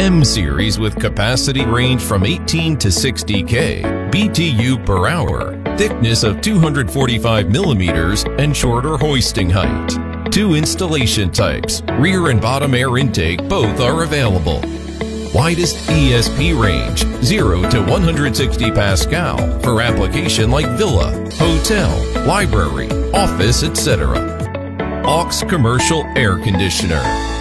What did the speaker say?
M series with capacity range from 18 to 60K, BTU per hour, thickness of 245 millimeters, and shorter hoisting height. 2 installation types, rear and bottom air intake, both are available. Widest ESP range, 0 to 160 Pascal, for application like villa, hotel, library, office, etc. AUX commercial air conditioner.